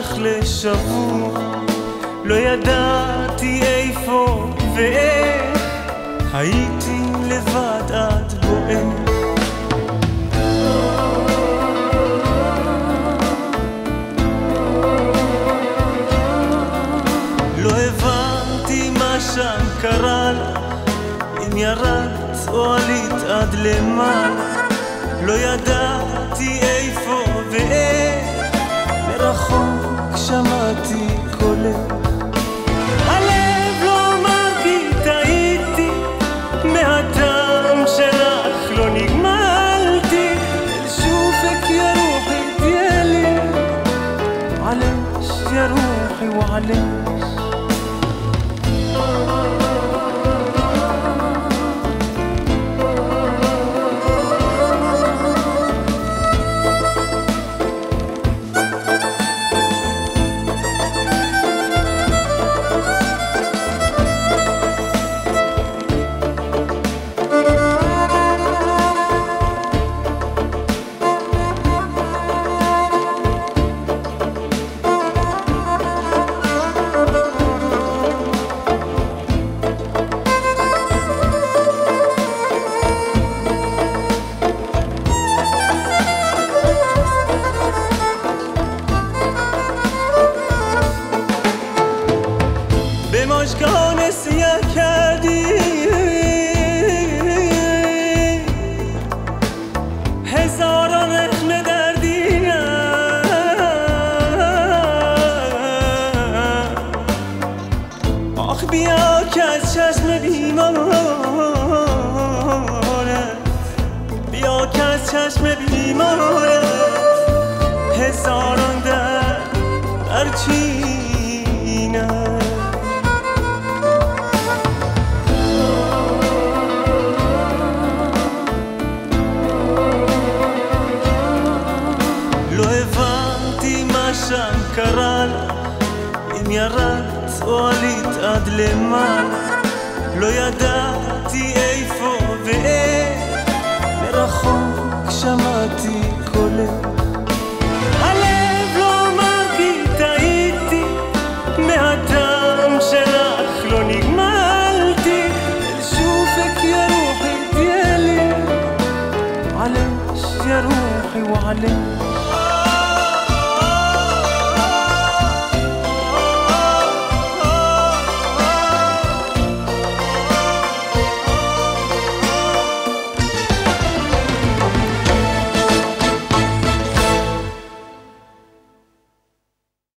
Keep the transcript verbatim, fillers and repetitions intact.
הפך לשבוע, לא ידעתי איפה ואיך, הייתי לבד עד בוער. לא הבנתי מה שם קרה לה, אם ירדת או עלית עד למעלה, לא ידעתי איפה ואיך, מרחוק שמעתי קולך. הלב לא אמר כי טעיתי, מהטעם שלך לא נגמלתי, אל שופק יא רוחי תהיה עליש יא רוחי ועליש. مشکان سیه کردی هزاران رحم دردی، آخ بیا که از چشم بیمارت، بیا که از چشم بیمارت هزاران درد برچینه. שם קרה לה, אם ירדת או עלית עד למעלה, לא ידעתי איפה ואיך, מרחוק שמעתי קולך. הלב לא אמר כי טעיתי, מהטעם שלך לא נגמלתי, אל שופק יא רוחי תהיה לי עליש יא רוחי ועליש.